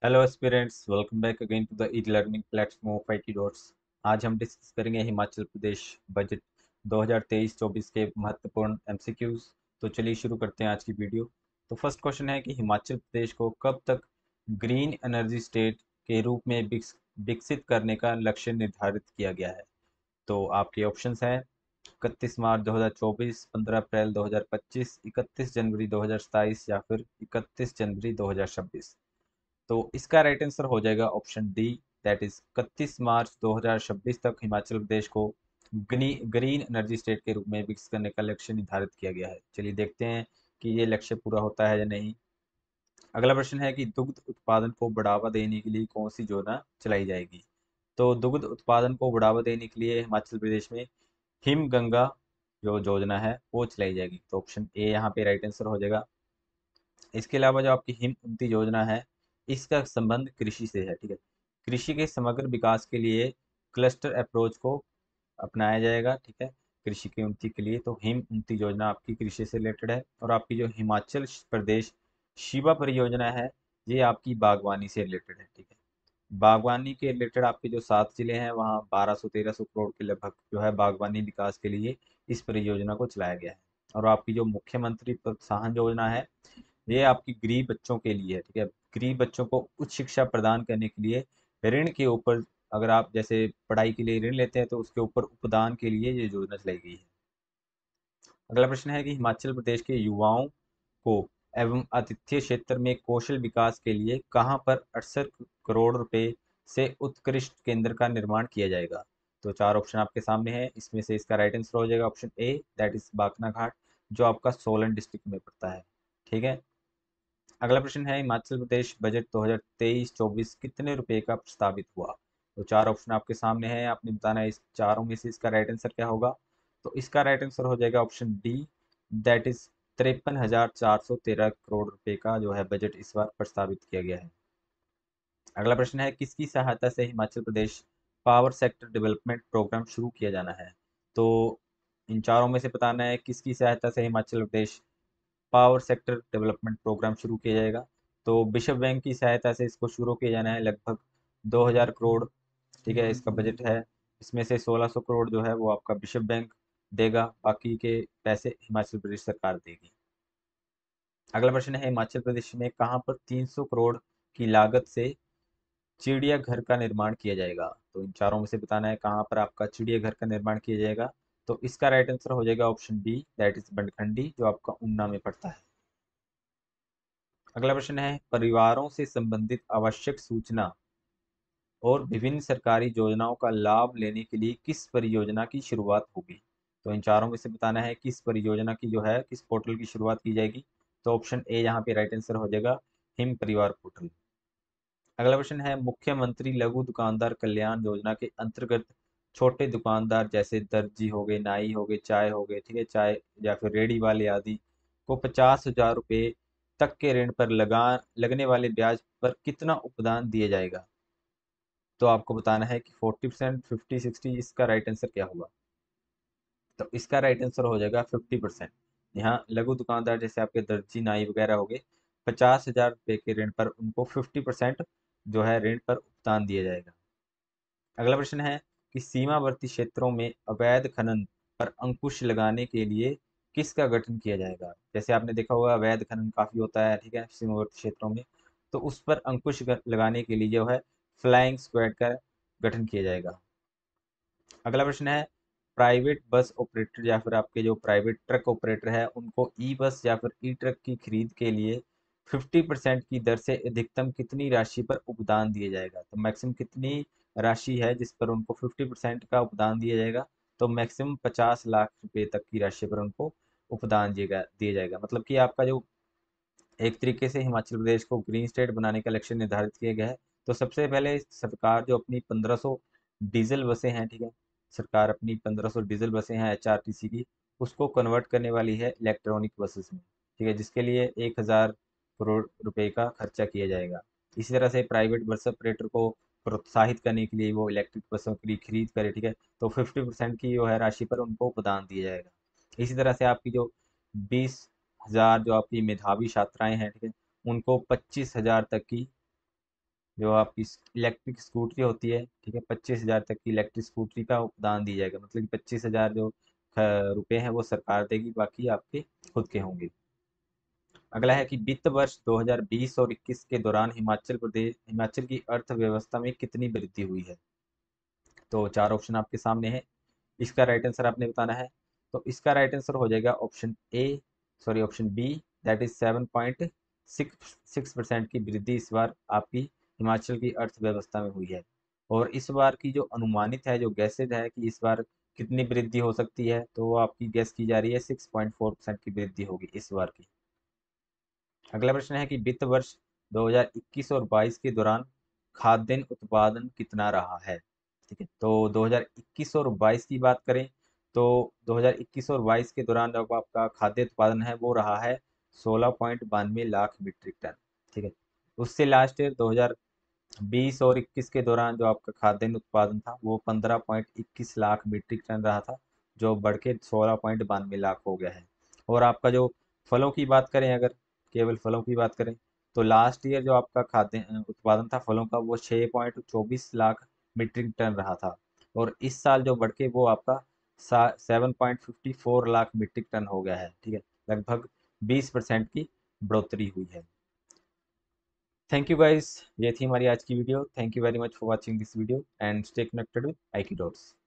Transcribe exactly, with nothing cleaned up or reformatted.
Hello aspirants, welcome back again to the e learning platform of I T dots. आज हम discuss करेंगे Himachal Pradesh budget दो हज़ार तेईस चौबीस के महत्वपूर्ण एमसीक्यूज। तो चलिए शुरू करते हैं आज की वीडियो। तो फर्स्ट क्वेश्चन है कि हिमाचल प्रदेश को कब तक ग्रीन एनर्जी स्टेट के रूप में विकस- विकसित करने का लक्ष्य निर्धारित किया गया है। तो आपके ऑप्शंस हैं इकतीस मार्च दो हज़ार चौबीस, पंद्रह अप्रैल दो हज़ार पच्चीस, इकतीस जनवरी दो हज़ार सताईस या फिर इकतीस जनवरी दो हज़ार छब्बीस। तो इसका राइट आंसर हो जाएगा ऑप्शन डी, दैट इज इकतीस मार्च दो हज़ार छब्बीस तक हिमाचल प्रदेश को ग्री, ग्रीन एनर्जी स्टेट के रूप में विकसित करने का लक्ष्य निर्धारित किया गया है। चलिए देखते हैं कि ये लक्ष्य पूरा होता है या नहीं। अगला प्रश्न है कि दुग्ध उत्पादन को बढ़ावा देने के लिए कौन सी योजना चलाई जाएगी। तो दुग्ध उत्पादन को बढ़ावा देने के लिए हिमाचल प्रदेश में हिम गंगा जो योजना है वो चलाई जाएगी। तो ऑप्शन ए यहाँ पे राइट आंसर हो जाएगा। इसके अलावा जो आपकी हिम उन्नति योजना है, इसका संबंध कृषि से है। ठीक है, कृषि के समग्र विकास के लिए क्लस्टर अप्रोच को अपनाया जाएगा। ठीक है, कृषि की उन्नति के लिए तो हिम उन्नति योजना आपकी कृषि से रिलेटेड है। और आपकी जो हिमाचल प्रदेश शिवा परियोजना है, ये आपकी बागवानी से रिलेटेड है। ठीक है, बागवानी के रिलेटेड आपके जो सात जिले हैं वहाँ बारह सौ तेरह सौ करोड़ के लगभग जो है बागवानी विकास के लिए इस परियोजना को चलाया गया है। और आपकी जो मुख्यमंत्री प्रोत्साहन योजना है, ये आपकी गरीब बच्चों के लिए है। ठीक है, गरीब बच्चों को उच्च शिक्षा प्रदान करने के लिए ऋण के ऊपर, अगर आप जैसे पढ़ाई के लिए ऋण लेते हैं तो उसके ऊपर उपदान के लिए ये योजना चलाई गई है। अगला प्रश्न है कि हिमाचल प्रदेश के युवाओं को एवं आतिथ्य क्षेत्र में कौशल विकास के लिए कहां पर अड़सठ करोड़ रुपए से उत्कृष्ट केंद्र का निर्माण किया जाएगा। तो चार ऑप्शन आपके सामने हैं, इसमें से इसका राइट आंसर हो जाएगा option A, that is Bakna Ghat, जो आपका सोलन डिस्ट्रिक्ट में पड़ता है। ठीक है, अगला प्रश्न है हिमाचल प्रदेश बजट दो हज़ार तेईस चौबीस कितने रुपए का प्रस्तावित हुआ। तो चार ऑप्शन आपके सामने हैं, आपने बताना है इस चारों में से इसका राइट आंसर क्या होगा। तो इसका राइट आंसर हो जाएगा ऑप्शन डी, दैट इज तिरपन हजार चार सौ तेरह करोड़ रुपए का जो है बजट इस बार प्रस्तावित किया गया है। अगला प्रश्न है किसकी सहायता से Himachal Pradesh power sector development programme शुरू किया जाना है। तो इन चारों में से बताना है किसकी सहायता से Himachal Pradesh power sector development programme शुरू किया जाएगा। तो विश्व बैंक की सहायता से इसको शुरू किया जाना है, लगभग दो हज़ार करोड़। ठीक है, इसका बजट है। इसमें से सोलह सौ करोड़ जो है वो आपका विश्व बैंक देगा, बाकी के पैसे हिमाचल प्रदेश सरकार देगी। अगला प्रश्न है हिमाचल प्रदेश में कहाँ पर तीन सौ करोड़ की लागत से चिड़ियाघर का निर्माण किया जाएगा। तो इन चारों में से बताना है कहाँ पर आपका चिड़ियाघर का निर्माण किया जाएगा। तो इसका राइट आंसर हो जाएगा ऑप्शन बी, दैट इज बंडखंडी, जो आपका ऊना में पड़ता है। अगला प्रश्न है परिवारों से संबंधित आवश्यक सूचना और विभिन्न सरकारी योजनाओं का लाभ लेने के लिए किस परियोजना की शुरुआत होगी। तो इन चारों में से बताना है किस परियोजना की जो है किस पोर्टल की शुरुआत की जाएगी। तो ऑप्शन ए यहाँ पे राइट आंसर हो जाएगा, हिम परिवार पोर्टल। अगला प्रश्न है मुख्यमंत्री लघु दुकानदार कल्याण योजना के अंतर्गत छोटे दुकानदार जैसे दर्जी हो गए, नाई हो गए, चाय हो गए, ठीक है, चाय या फिर रेडी वाले आदि को पचास हजार रुपये तक के ऋण पर लगा लगने वाले ब्याज पर कितना उपदान दिया जाएगा। तो आपको बताना है कि फोर्टी परसेंट, फिफ्टी, सिक्सटी, इसका राइट आंसर क्या होगा। तो इसका राइट आंसर हो जाएगा फिफ्टी परसेंट। यहाँ लघु दुकानदार जैसे आपके दर्जी, नाई वगैरह हो गए, पचास हजार रुपये के ऋण पर उनको फिफ्टी परसेंट जो है ऋण पर भुगतान दिया जाएगा। अगला प्रश्न है कि सीमावर्ती क्षेत्रों में अवैध खनन पर अंकुश लगाने के लिए किसका गठन किया जाएगा। जैसे आपने देखा होगा अवैध खनन काफी होता है, ठीक है, सीमावर्ती क्षेत्रों में। तो उस पर अंकुश ग- लगाने के लिए जो है फ्लाइंग स्क्वाड का गठन किया जाएगा। अगला प्रश्न है प्राइवेट बस ऑपरेटर या फिर आपके जो प्राइवेट ट्रक ऑपरेटर है उनको ई बस या फिर ई ट्रक की खरीद के लिए फिफ्टी परसेंट की दर से अधिकतम कितनी राशि पर उपदान दिया जाएगा। तो मैक्सिमम कितनी राशि है जिस पर उनको फिफ्टी परसेंट का उपदान दिया जाएगा। तो मैक्सिमम पचास लाख रुपए तक की राशि पर उनको उपदान दिएगा दिया जाएगा। मतलब कि आपका जो एक तरीके से हिमाचल प्रदेश को ग्रीन स्टेट बनाने का लक्ष्य निर्धारित किया गया है। तो सबसे पहले सरकार जो अपनी पंद्रह सौ डीजल बसें हैं, ठीक है, सरकार अपनी पंद्रह सौ डीजल बसें हैं एचआरटीसी की, उसको कन्वर्ट करने वाली है इलेक्ट्रॉनिक बसेस में। ठीक है, जिसके लिए एक हजार करोड़ रुपए का खर्चा किया जाएगा। इसी तरह से प्राइवेट बस ऑपरेटर को प्रोत्साहित करने के लिए वो इलेक्ट्रिक बसों की खरीद करे। ठीक है, तो फिफ्टी परसेंट की जो है राशि पर उनको प्रदान दिया जाएगा। इसी तरह से आपकी जो बीस हजार जो आपकी मेधावी छात्राएं हैं, ठीक है, उनको पच्चीस हजार तक की जो आपकी इलेक्ट्रिक स्कूटरी होती है, ठीक है, पच्चीस हजार तक की इलेक्ट्रिक स्कूटरी का दान दी जाएगा। मतलब कि पच्चीस हजार जो अ, रुपए हैं वो सरकार देगी, बाकी आपके खुद के होंगे। अगला है कि वित्त वर्ष दो हज़ार बीस और इक्कीस के दौरान हिमाचल प्रदेश हिमाचल की अर्थव्यवस्था में कितनी वृद्धि हुई है। तो चार ऑप्शन आपके सामने है, इसका राइट आंसर आपने बताना है। तो इसका राइट आंसर हो जाएगा option A, sorry option B, that is seven point six six percent की वृद्धि इस बार आपकी हिमाचल की अर्थव्यवस्था में हुई है। और इस बार की जो अनुमानित है, जो गैसेज है कि इस बार कितनी वृद्धि हो सकती है, तो वो आपकी गैस की जा रही है सिक्स पॉइंट फोर परसेंट की वृद्धि होगी इस बार की। अगला प्रश्न है कि वित्त वर्ष दो हज़ार इक्कीस और बाईस के दौरान खाद्यान्न उत्पादन कितना रहा है। ठीक है, तो दो हज़ार इक्कीस और बाईस की बात करें तो दो हज़ार इक्कीस और बाईस के दौरान जो आपका खाद्य उत्पादन है वो रहा है सोलह पॉइंट बानवे लाख मीट्रिक टन। ठीक है, उससे लास्ट ईयर दो हज़ार बीस और इक्कीस के दौरान जो आपका खाद्यान्न उत्पादन था वो पंद्रह पॉइंट इक्कीस लाख मीट्रिक टन रहा था, जो बढ़ के सोलह पॉइंट बानवे लाख हो गया है। और आपका जो फलों की बात करें, अगर केवल फलों की बात करें, तो लास्ट ईयर जो आपका खाद्य अ, उत्पादन था फलों का वो छः पॉइंट चौबीस लाख मीट्रिक टन रहा था। और इस साल जो बढ़ के वो आपका seven point fifty four lakh metric tonne हो गया है। ठीक है, लगभग बीस परसेंट की बढ़ोतरी हुई है। थैंक यू गाइस, ये थी हमारी आज की video. Thank you very much for watching this video and stay connected with I K dots.